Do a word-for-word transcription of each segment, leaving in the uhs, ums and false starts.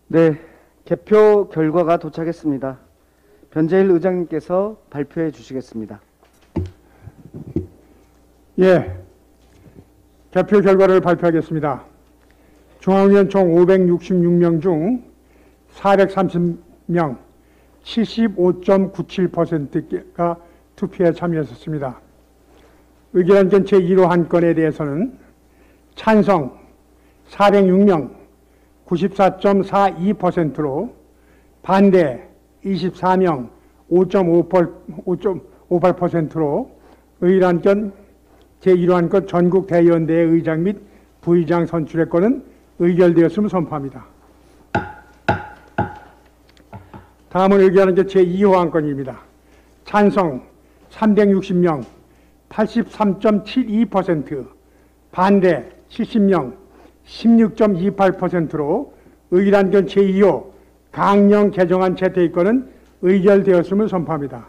네, 개표 결과가 도착했습니다. 변재일 의장님께서 발표해 주시겠습니다. 예, 개표 결과를 발표하겠습니다. 중앙위원 총 오백육십육 명 중 사백삼십 명, 칠십오 점 구칠 퍼센트가 투표에 참여했습니다. 의결안건 제일 호 한 건에 대해서는 찬성 사백육 명, 구십사 점 사이 퍼센트로 반대 이십사 명, 오 점 오팔 퍼센트로 의결안건 제일 호 한 건 전국 대의원대회 의장 및 부의장 선출의 건은 의결되었음을 선포합니다. 다음은 의결안건 제이 호 한 건입니다. 찬성 삼백육십 명, 팔십삼 점 칠이 퍼센트, 반대 칠십 명, 십육 점 이팔 퍼센트로 의결안건 제이 호 강령 개정안 채택권은 의결되었음을 선포합니다.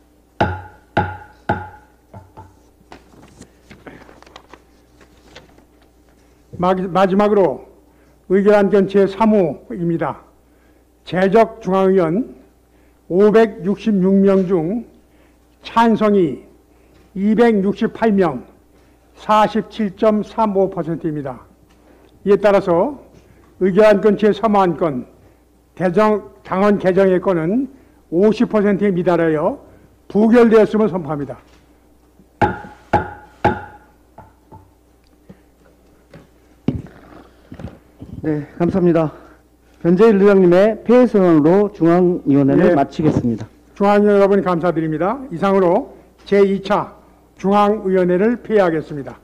마지막으로 의결안건 제삼 호입니다. 재적 중앙위원 오백육십육 명 중 찬성이 이백육십팔 명, 사십칠 점 삼오 퍼센트입니다. 이에 따라서 의결안건 제삼 호 한 건 대정, 당헌 개정의 건은 오십 퍼센트에 미달하여 부결되었음을 선포합니다. 네, 감사합니다. 변재일 의장님의 폐회 선언으로 중앙위원회를 네. 마치겠습니다. 중앙위원 여러분 감사드립니다. 이상으로 제이 차 중앙위원회를 폐회하겠습니다.